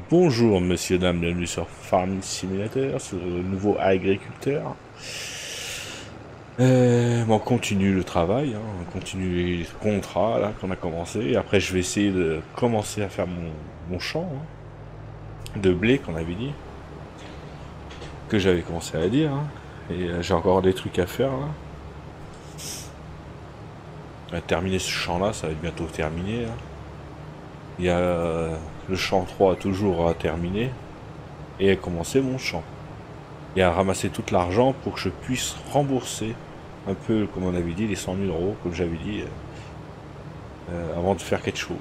Bonjour monsieur, dame, bienvenue sur Farming Simulator, sur le nouveau agriculteur. On continue le travail, hein, on continue les contrats là qu'on a commencé. Et après je vais essayer de commencer à faire mon champ de blé qu'on avait dit, que j'avais commencé à dire. Hein. Et j'ai encore des trucs à faire là. À terminer ce champ là, ça va être bientôt terminé. Là. Il y a le champ 3 toujours à terminer. Et à commencer mon champ. Et à ramasser tout l'argent pour que je puisse rembourser un peu, comme on avait dit, les 100 000 euros, comme j'avais dit, avant de faire quelque chose.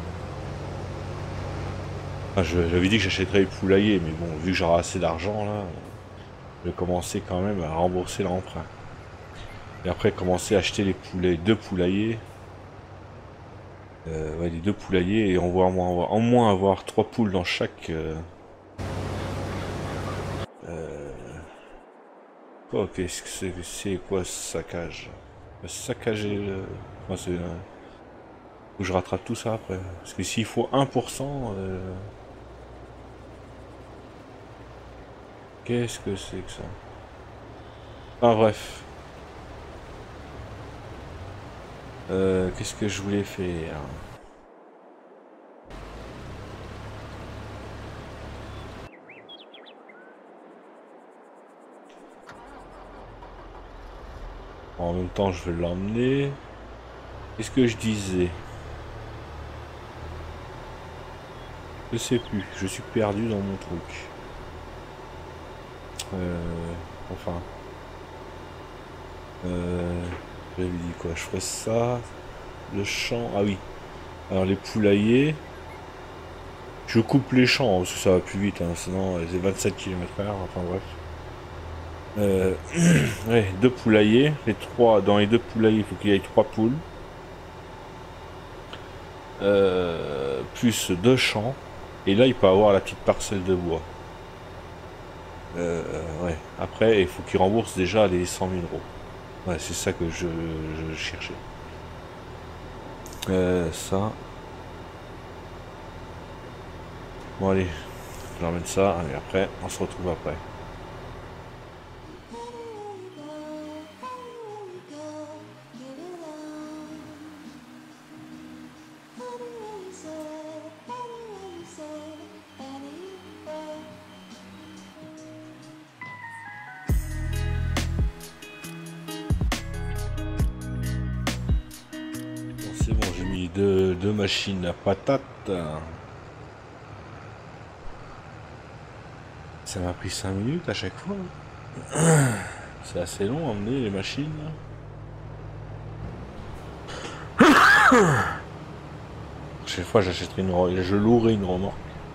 Enfin, j'avais dit que j'achèterais les poulaillers, mais bon, vu que j'aurai assez d'argent, là, je vais commencer quand même à rembourser l'emprunt. Et après, commencer à acheter les poulets, deux poulaillers. Ouais, les deux poulaillers, et on va au moins avoir 3 poules dans chaque... Oh, qu'est-ce que c'est quoi ce saccage? Saccager le... Enfin, c'est... Faut que je rattrape tout ça après. Parce que s'il faut 1%, qu'est-ce que c'est que ça? Ah bref. Qu'est-ce que je voulais faire? En même temps, je vais l'emmener. Qu'est-ce que je disais? Je sais plus. Je suis perdu dans mon truc. Enfin. J'avais dit quoi? Je ferais ça. Le champ. Ah oui. Alors les poulaillers. Je coupe les champs parce que ça va plus vite. Hein, sinon, c'est 27 km/h. Enfin bref. Ouais, deux poulaillers. Dans les deux poulaillers, il faut qu'il y ait 3 poules. Plus 2 champs. Et là, il peut avoir la petite parcelle de bois. Ouais. Après, il faut qu'il rembourse déjà les 100 000 euros. Ouais, c'est ça que je cherchais. Ça. Bon, allez. Je ramène ça. Et après, on se retrouve après. Bon, c'est bon, j'ai mis deux machines à patates. Ça m'a pris 5 minutes à chaque fois. C'est assez long à emmener les machines. Chaque fois j'achèterai je louerai une remorque.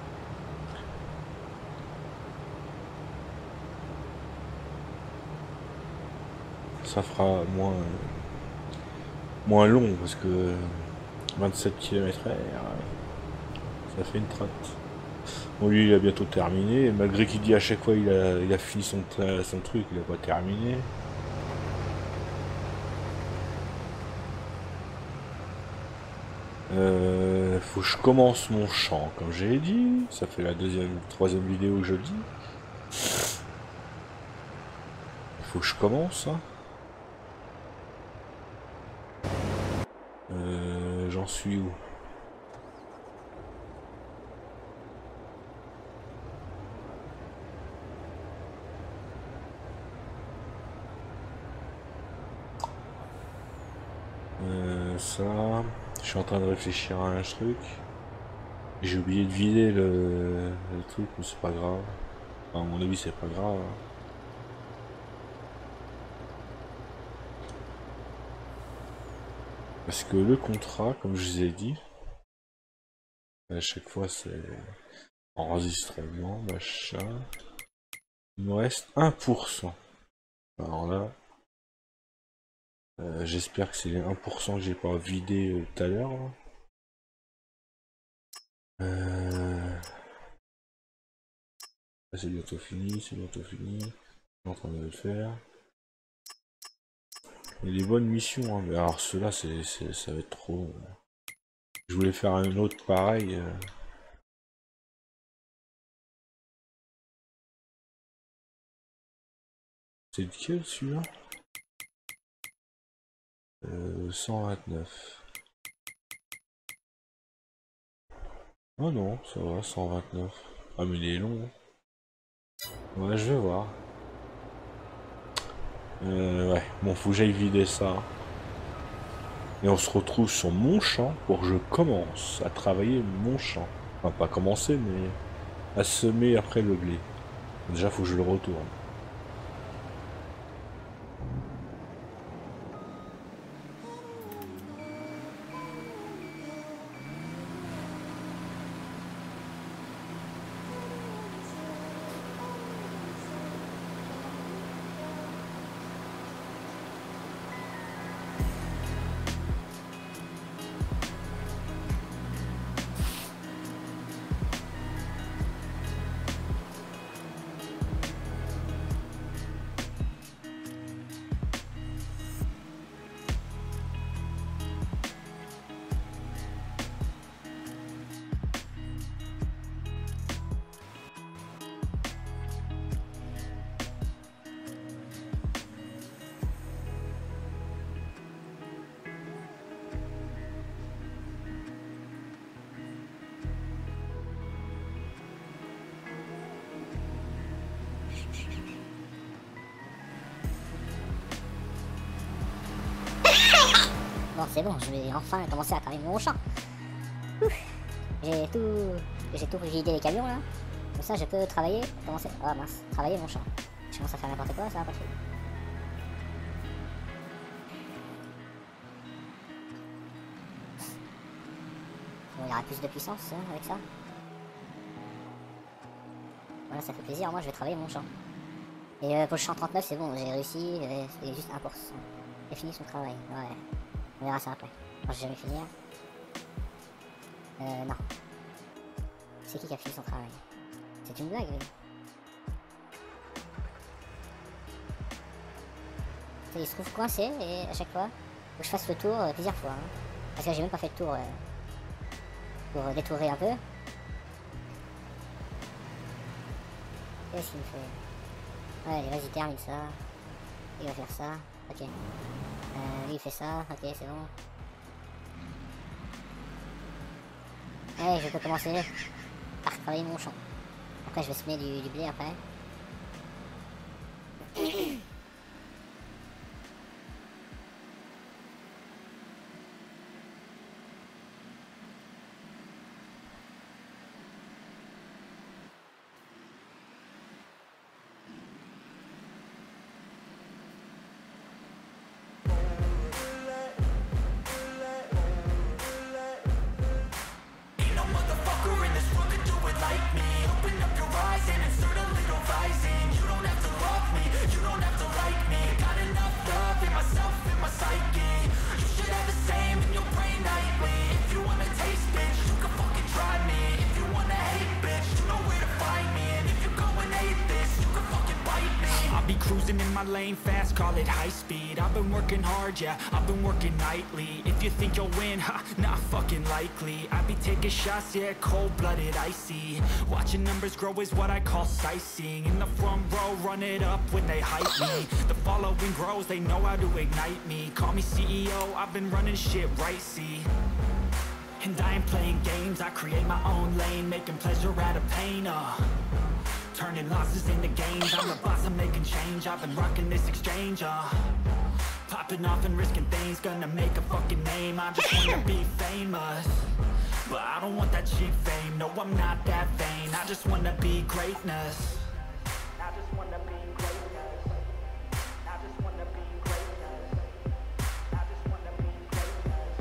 Ça fera moins long parce que 27 km/h, ça fait une traite. Bon, lui il a bientôt terminé, et malgré qu'il dit à chaque fois il a fini son truc, il a pas terminé. Faut que je commence mon champ, comme j'ai dit. Ça fait la troisième vidéo que je dis. Il faut que je commence. Hein. J'en suis où? Ça... Je suis en train de réfléchir à un truc. J'ai oublié de vider le truc, mais c'est pas grave. Enfin, à mon avis, c'est pas grave. Hein. Parce que le contrat, comme je vous ai dit, à chaque fois c'est enregistrement, machin. Il me reste 1%. Alors là, j'espère que c'est les 1% que j'ai pas vidé tout à l'heure. C'est bientôt fini, c'est bientôt fini. Je suis en train de le faire. Il y a des bonnes missions, hein, mais alors ceux-là, ça va être trop. Je voulais faire un autre pareil. C'est lequel celui-là 129. Oh non, ça va, 129. Ah mais il est long. Ouais, je vais voir. Ouais, bon, faut que j'aille vider ça. Et on se retrouve sur mon champ pour que je commence à travailler mon champ. Enfin, pas commencer, mais à semer après le blé. Déjà, faut que je le retourne. Bon, c'est bon, je vais enfin commencer à travailler mon champ. J'ai tout vidé les camions là. Comme ça, je peux travailler, commencer. Oh mince, travailler mon champ. Je commence à faire n'importe quoi, ça va pas trop. Bon, il y aura plus de puissance avec ça. Voilà, ça fait plaisir. Moi, je vais travailler mon champ. Et pour le champ 39, c'est bon, j'ai réussi. C'est juste 1%. J'ai fini son travail. Ouais. On verra ça après. Quand j'ai jamais finir. Non. C'est qui a fini son travail? C'est une blague, oui. Il se trouve coincé et à chaque fois, faut que je fasse le tour plusieurs fois. Hein. Parce que j'ai même pas fait le tour pour détourer un peu. Qu'est-ce qu'il me fait? Ouais, allez, vas-y, termine ça. Il va faire ça. Ok. Lui il fait ça. Ok, c'est bon. Ouais, je peux commencer par travailler mon champ. Après, je vais semer du blé après. Cruising in my lane fast, call it high speed. I've been working hard, yeah, I've been working nightly. If you think you'll win, ha, not fucking likely. I be taking shots, yeah, cold-blooded, icy. Watching numbers grow is what I call sightseeing. In the front row, run it up when they hype me. The following grows, they know how to ignite me. Call me CEO, I've been running shit right, see. And I ain't playing games, I create my own lane, making pleasure out of pain, turning losses into gains. I'm the boss, I'm making change. I've been rocking this exchange, popping off and risking things. Gonna make a fucking name. I just wanna be famous, but I don't want that cheap fame. No, I'm not that vain. I just wanna be greatness. I just wanna be greatness. I just wanna be greatness. I just wanna be greatness.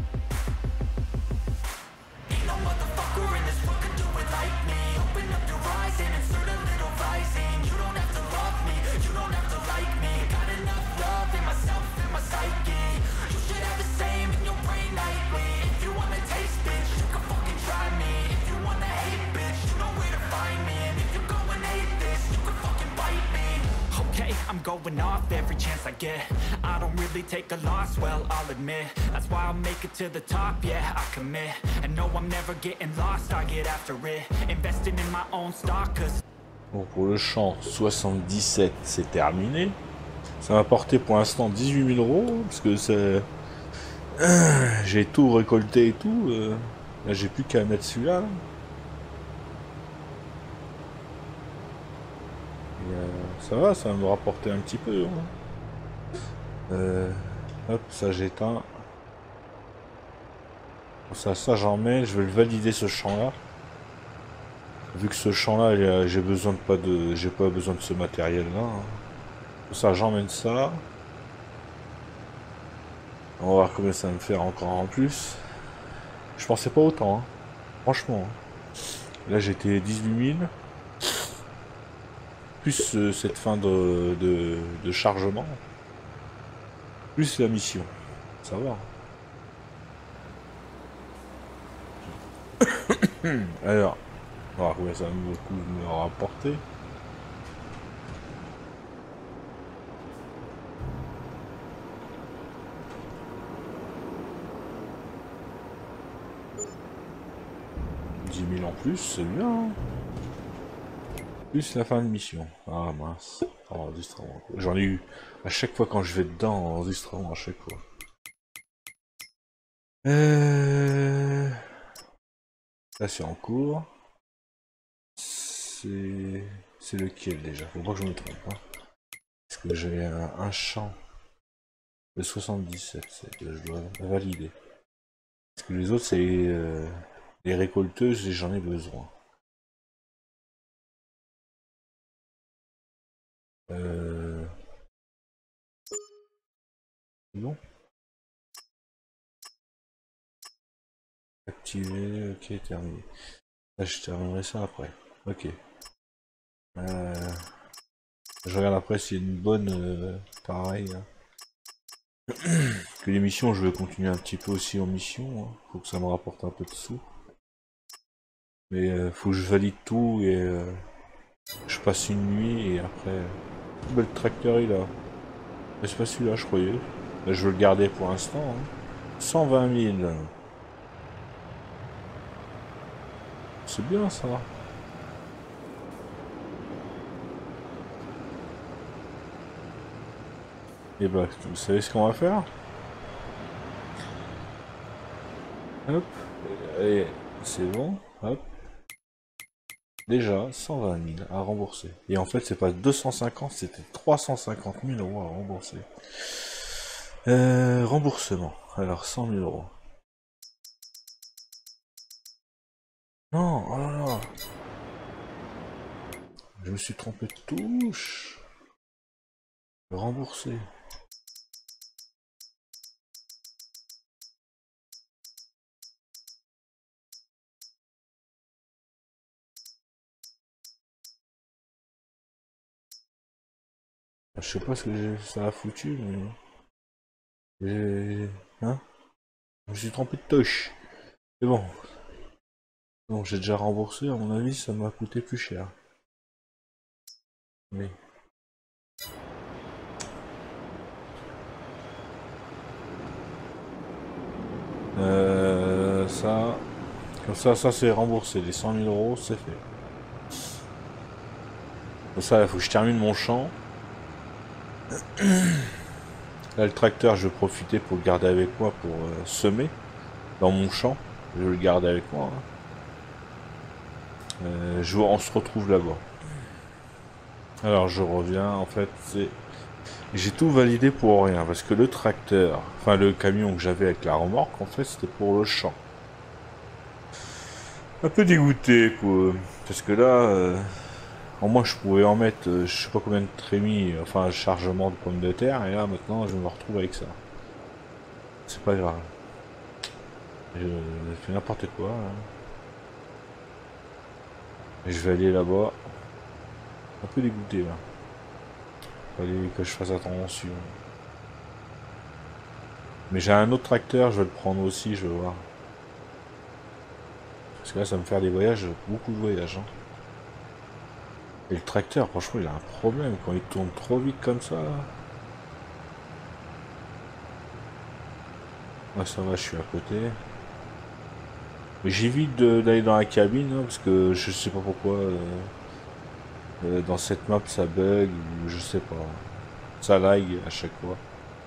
Ain't no motherfucker in this world can do it like me. Open up your eyes and insert a little rising. You don't have to love me, you don't have to like me. Got enough love in myself and my psyche. You should have the same in your brain nightly. If you wanna taste, bitch, you can fucking try me. If you wanna hate, bitch, you know where to find me. And if you go and hate this, you can fucking bite me. Okay, I'm going off every chance I get. I don't really take a loss, well, I'll admit. That's why I'll make it to the top, yeah, I commit. And no, I'm never getting lost, I get after it. Investing in my own stock, cause... Bon, pour le champ 77, c'est terminé. Ça m'a porté pour l'instant 18 000 euros, parce que c'est... J'ai tout récolté et tout. Là, j'ai plus qu'à mettre celui-là. Ça va, ça va me rapporter un petit peu. Hein. Hop, ça j'éteins. Ça j'en mets, je vais le valider ce champ-là. Vu que ce champ-là, j'ai besoin de pas de, j'ai pas besoin de ce matériel-là. Hein. Ça j'emmène ça. On va voir combien ça va me faire encore en plus. Je pensais pas autant, hein. Franchement. Hein. Là j'étais 18 000. Plus cette fin de chargement. Plus la mission. Ça va. Alors, on va voir combien ça va me rapporter. En plus, c'est bien. Hein. Plus la fin de mission. Ah mince. Enregistrement. J'en ai eu à chaque fois quand je vais dedans, enregistrement à chaque fois. Là c'est en cours. C'est lequel déjà? Faut pas que je me trompe. Hein. Parce que j'ai un champ de 77 que je dois valider. Parce que les autres c'est les récolteuses et j'en ai besoin. Non. Activer, ok, terminé. Là, je terminerai ça après. Ok. Je regarde après s'il y a une bonne... pareil. Hein. Que les missions, je vais continuer un petit peu aussi en mission. Hein. Faut que ça me rapporte un peu de sous. Mais faut que je valide tout et je passe une nuit et après... Le tracteur il a... Mais c'est pas celui-là, je croyais. Là, je veux le garder pour l'instant. Hein. 120 000. C'est bien ça. Et bah, vous savez ce qu'on va faire? Hop. Et c'est bon. Hop. Déjà, 120 000 à rembourser. Et en fait, c'est pas 250, c'était 350 000 euros à rembourser. Remboursement. Alors, 100 000 euros. Non, oh là là. Je me suis trompé de touche. Rembourser. Je sais pas ce que ça a foutu, mais... Hein? Je me suis trompé de touche. C'est bon. Donc j'ai déjà remboursé, à mon avis ça m'a coûté plus cher. Mais... ça... Comme ça c'est remboursé. Les 100 000 euros, c'est fait. Comme ça, il faut que je termine mon champ. Là, le tracteur, je vais profiter pour le garder avec moi pour semer dans mon champ. Je vais le garder avec moi. Hein. On se retrouve là-bas. Alors, je reviens. En fait, j'ai tout validé pour rien. Parce que le tracteur, enfin le camion que j'avais avec la remorque, en fait, c'était pour le champ. Un peu dégoûté, quoi. Parce que là... Au moins je pouvais en mettre je sais pas combien de trémies, enfin chargement de pommes de terre, et là maintenant je me retrouve avec ça. C'est pas grave. Je fais n'importe quoi. Hein. Et je vais aller là-bas. Un peu dégoûté là. Fallait que je fasse attention. Mais j'ai un autre tracteur, je vais le prendre aussi, je vais voir. Parce que là ça va me faire des voyages, beaucoup de voyages. Hein. Et le tracteur, franchement, il a un problème quand il tourne trop vite comme ça. Ouais, ça va, je suis à côté. Mais j'évite d'aller dans la cabine, hein, parce que je sais pas pourquoi. Dans cette map, ça bug, ou je sais pas. Ça lag à chaque fois.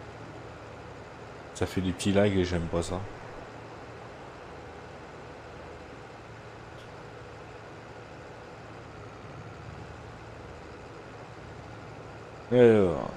Ça fait des petits lags et j'aime pas ça. Alors,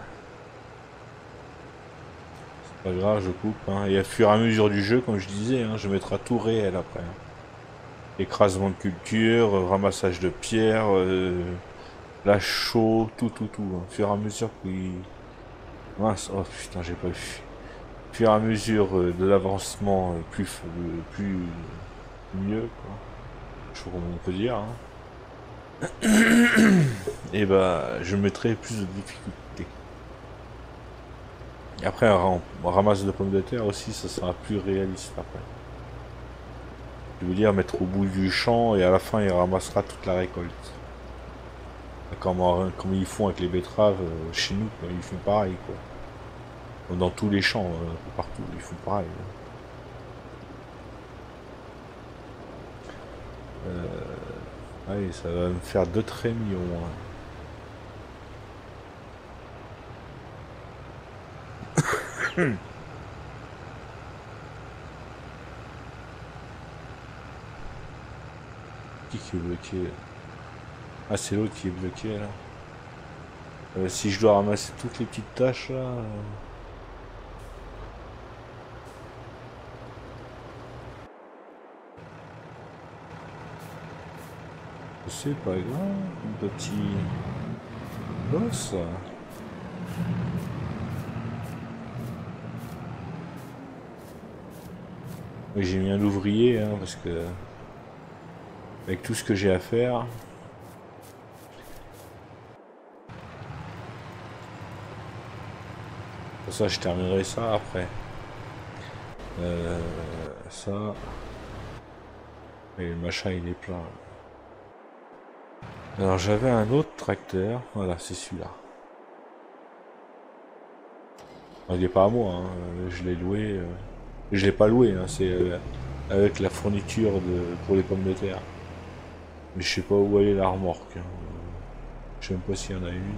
c'est pas grave, je coupe. Hein. Et à fur et à mesure du jeu, comme je disais, hein, je mettrai tout réel après. Hein. Écrasement de culture, ramassage de pierres, la chaux, tout. Hein. Au fur et à mesure qu'il... Mince, oh putain, j'ai pas vu. Au fur et à mesure de l'avancement plus mieux, quoi. Je sais pas comment on peut dire. Hein. Et bah, je mettrai plus de difficultés. Et après, un ramasse de pommes de terre aussi, ça sera plus réaliste après. Je veux dire, mettre au bout du champ et à la fin, il ramassera toute la récolte. Comme ils font avec les betteraves chez nous, quoi. Ils font pareil, quoi. Dans tous les champs, partout, ils font pareil. Allez, ça va me faire 2 traits millions. Hein. Qui est bloqué? Ah, c'est l'autre qui est bloqué là. Si je dois ramasser toutes les petites tâches là. C'est pas grave, un petit boss. Oui, j'ai mis un ouvrier hein, parce que avec tout ce que j'ai à faire. Pour ça, je terminerai ça après. Ça. Et le machin, il est plein. Alors j'avais un autre tracteur, voilà c'est celui-là. Il est pas à moi, hein. Je l'ai loué. Je l'ai pas loué, hein. C'est avec la fourniture pour les pommes de terre. Mais je sais pas où est la remorque. Hein. Je sais même pas s'il y en a une.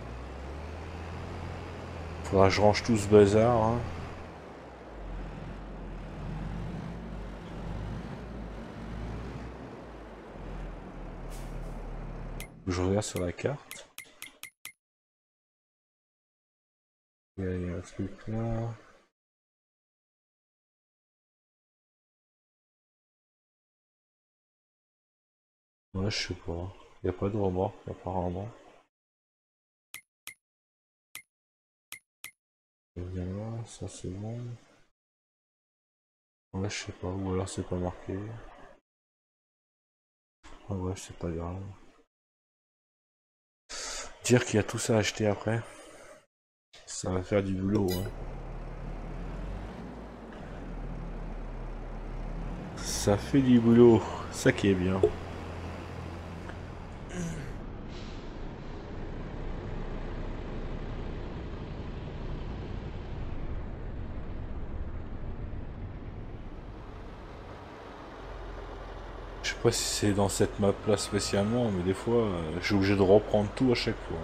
Faudra que je range tout ce bazar. Hein. Je regarde sur la carte. Il y a un truc là. Ouais, je sais pas. Il n'y a pas de remorque apparemment. Là, ça c'est bon. Ouais, je sais pas. Ou alors c'est pas marqué. Ah ouais, c'est pas grave. Dire qu'il y a tout ça à acheter après. Ça va faire du boulot. Hein. Ça fait du boulot. Ça qui est bien. Je sais pas si c'est dans cette map là spécialement, mais des fois, je suis obligé de reprendre tout à chaque fois.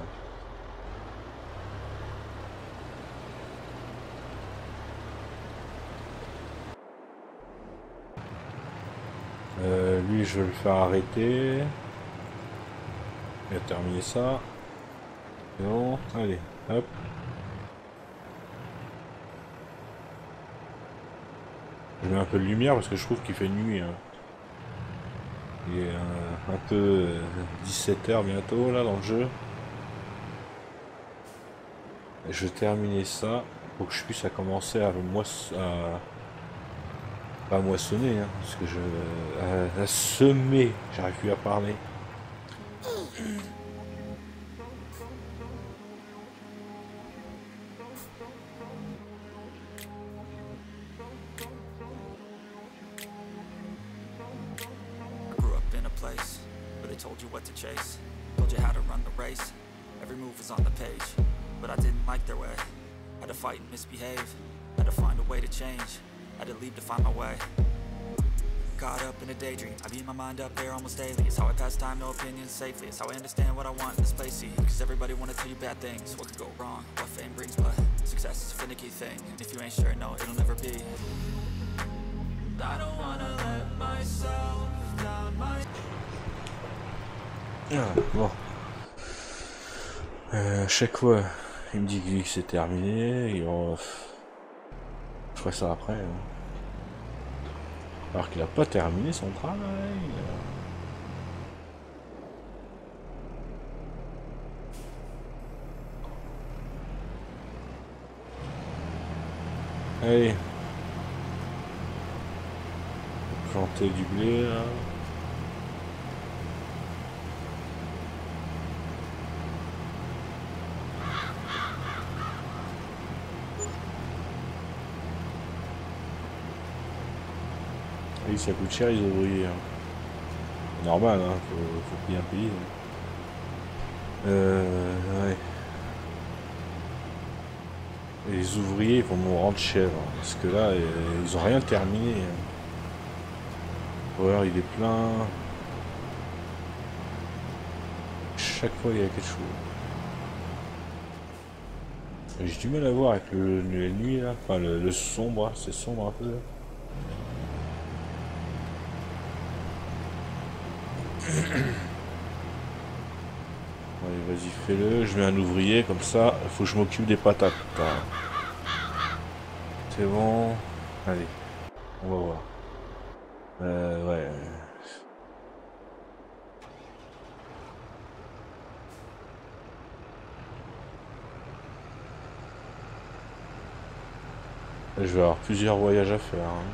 Lui, je vais le faire arrêter. Il a terminé ça. C'est bon, allez, hop. Je mets un peu de lumière parce que je trouve qu'il fait nuit. Hein. Il est un peu 17 h bientôt là dans le jeu. Et je vais terminer ça pour que je puisse commencer à pas moissonner, hein, parce que à semer, j'arrive plus à parler. Caught up in a daydream, I beat my mind up there almost daily. It's how I pass time, no opinions safely. It's how I understand what I want in this place, see. Cause everybody wanna tell you bad things, what could go wrong, what fame brings. But success is a finicky thing, and if you ain't sure, no, it'll never be. I don't wanna let myself down my... Bon. Chaque fois, il me dit que c'est terminé. Et je ferai ça après. Hein. Alors qu'il n'a pas terminé son travail. Allez. Planter du blé là. Oui, ça coûte cher les ouvriers. Hein. Normal, hein, faut bien payer. Ouais. Et les ouvriers ils vont me rendre chèvre. Hein, parce que là, ils ont rien terminé. Hein. L'horaire il est plein. Chaque fois il y a quelque chose. J'ai du mal à voir avec la nuit là. Enfin le sombre, c'est sombre un peu là. Allez, vas-y, fais-le. Je mets un ouvrier comme ça. Il faut que je m'occupe des patates. C'est bon. Allez, on va voir. Ouais. Je vais avoir plusieurs voyages à faire. Hein.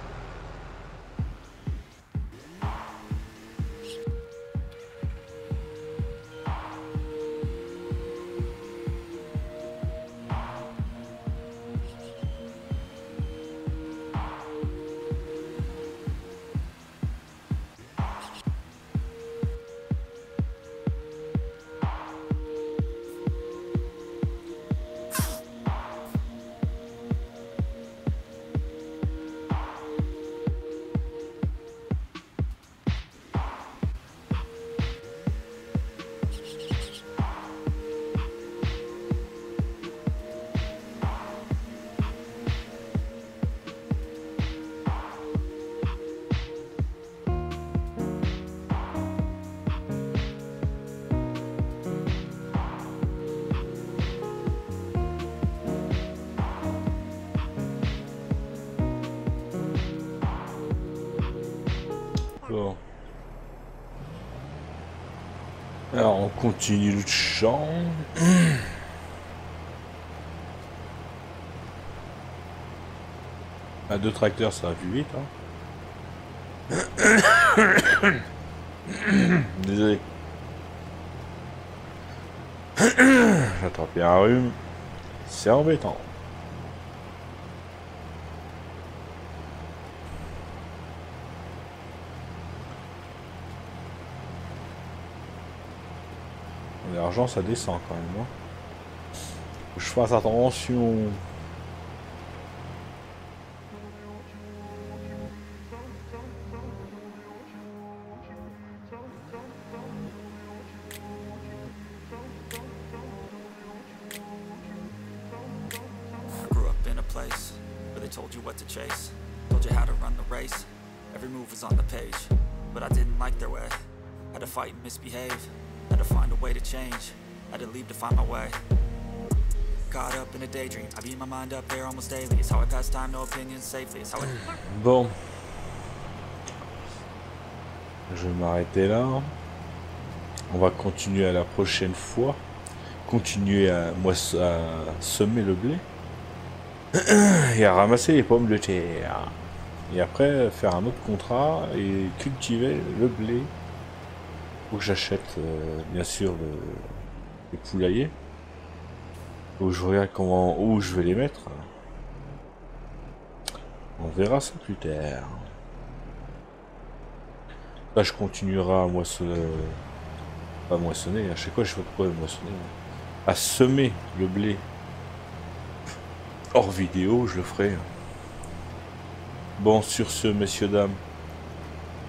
Bon. Alors on continue le champ. À 2 tracteurs ça va plus vite. Hein. Désolé. J'ai attrapé un rhume. C'est embêtant. L'argent ça descend quand même. Hein. Faut que je fasse attention. Told you what to chase, told you how to run the race. Every move was on the page, but I didn't like their way. Had to fight and misbehave, had to find a way to change, had to leave to find my way. Caught up in a daydream, I beat my mind up there almost daily. It's how I pass time, no opinions safely. It's how I... Bon. Je vais m'arrêter là. On va continuer à la prochaine fois. Continuer à semer le blé. Et à ramasser les pommes de terre. Et après faire un autre contrat et cultiver le blé. Faut que j'achète bien sûr les poulaillers. Faut que je regarde où je vais les mettre. On verra ça plus tard. Là je continuerai à moissonner. Pas moissonner, à chaque fois je sais pas pourquoi moissonner. À semer le blé. Hors vidéo, je le ferai. Bon, sur ce, messieurs, dames,